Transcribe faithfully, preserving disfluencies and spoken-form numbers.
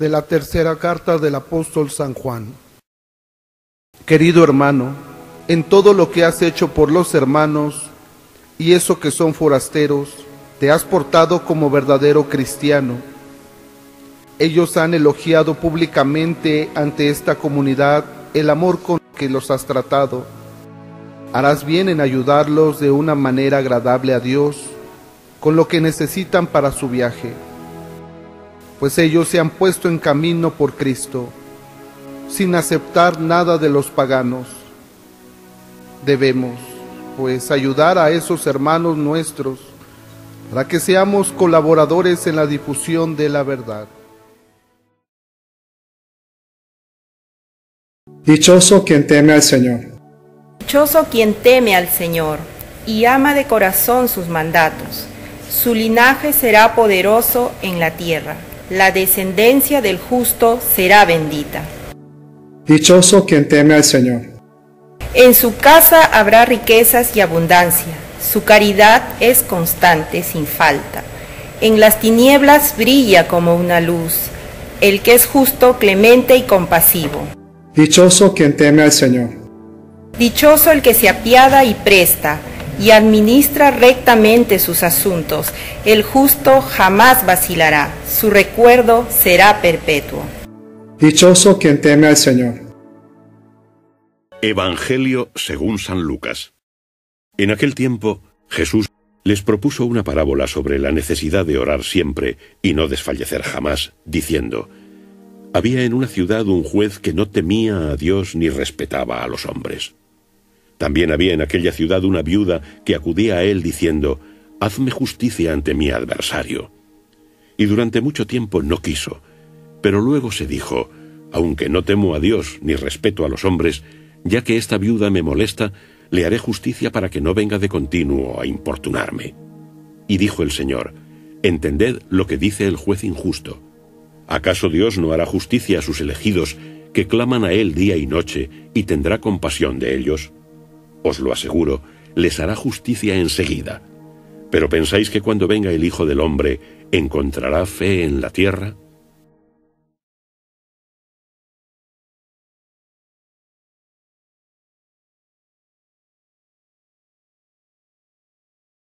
De la tercera carta del apóstol San Juan. Querido hermano, en todo lo que has hecho por los hermanos, y eso que son forasteros, te has portado como verdadero cristiano. Ellos han elogiado públicamente ante esta comunidad el amor con que los has tratado. Harás bien en ayudarlos de una manera agradable a Dios, con lo que necesitan para su viaje, pues ellos se han puesto en camino por Cristo, sin aceptar nada de los paganos. Debemos, pues, ayudar a esos hermanos nuestros, para que seamos colaboradores en la difusión de la verdad. Dichoso quien teme al Señor. Dichoso quien teme al Señor y ama de corazón sus mandatos. Su linaje será poderoso en la tierra. La descendencia del justo será bendita. Dichoso quien teme al Señor. En su casa habrá riquezas y abundancia. Su caridad es constante, sin falta. En las tinieblas brilla como una luz. El que es justo, clemente y compasivo. Dichoso quien teme al Señor. Dichoso el que se apiada y presta, y administra rectamente sus asuntos. El justo jamás vacilará, su recuerdo será perpetuo. Dichoso quien teme al Señor. Evangelio según San Lucas. En aquel tiempo, Jesús les propuso una parábola sobre la necesidad de orar siempre y no desfallecer jamás, diciendo: había en una ciudad un juez que no temía a Dios ni respetaba a los hombres. También había en aquella ciudad una viuda que acudía a él diciendo: hazme justicia ante mi adversario. Y durante mucho tiempo no quiso, pero luego se dijo: aunque no temo a Dios ni respeto a los hombres, ya que esta viuda me molesta, le haré justicia para que no venga de continuo a importunarme. Y dijo el Señor: entended lo que dice el juez injusto. ¿Acaso Dios no hará justicia a sus elegidos, que claman a Él día y noche, y tendrá compasión de ellos? Os lo aseguro, les hará justicia enseguida. ¿Pero pensáis que cuando venga el Hijo del Hombre encontrará fe en la tierra?